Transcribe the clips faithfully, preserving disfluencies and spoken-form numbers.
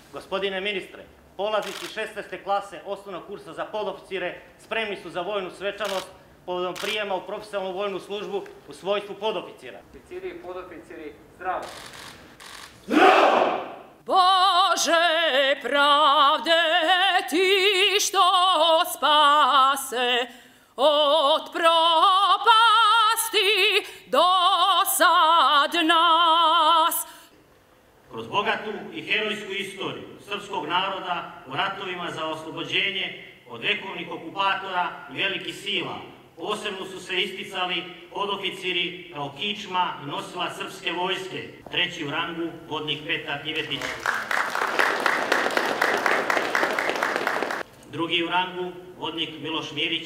Gospodine ministre, polaznici šesnaeste klase osnovnog kursa za podoficire spremni su za vojnu svečanost povodom prijema u profesionalnu vojnu službu u svojstvu podoficira. Oficiri i podoficiri, zdravo! Zdravo! Bože pravde, ti što spase od propasti do sad nas. Kroz bogatu i herojsku istoriju srpskog naroda u ratovima za oslobođenje od vekovnih okupatora i velikih sila posebno su se isticali podoficiri kao kičma i nosila srpske vojske. Treći u rangu vodnik Petar Ivetić. Drugi u rangu vodnik Miloš Mirić.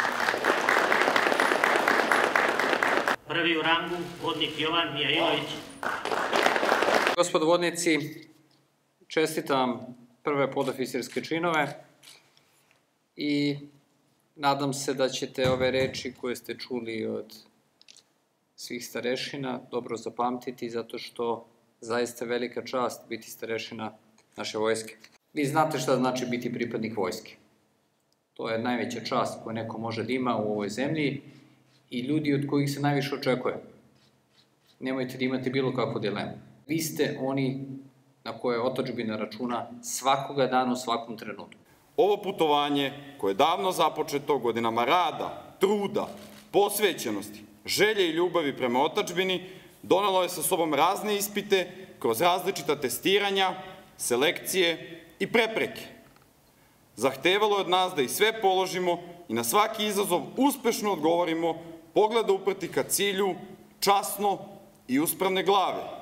Prvi u rangu vodnik Jovan Mijailović. Gospodo vodnici, čestitam prve podoficirske činove i nadam se da ćete ove reči koje ste čuli od svih starešina dobro zapamtiti, zato što zaista velika čast biti starešina naše vojske. Vi znate šta znači biti pripadnik vojske. To je najveća čast koju neko može da ima u ovoj zemlji i ljudi od kojih se najviše očekuje. Nemojte da imate bilo kakvu dilemu. Vi ste oni na koje otadžbina računa svakoga dana u svakom trenutku. Ovo putovanje, koje je davno započeto godinama rada, truda, posvećenosti, želje i ljubavi prema otadžbini, donelo je sa sobom razne ispite kroz različita testiranja, selekcije i prepreke. Zahtevalo je od nas da i sve položimo i na svaki izazov uspešno odgovorimo, pogleda uprti ka cilju, časno i uspravne glave.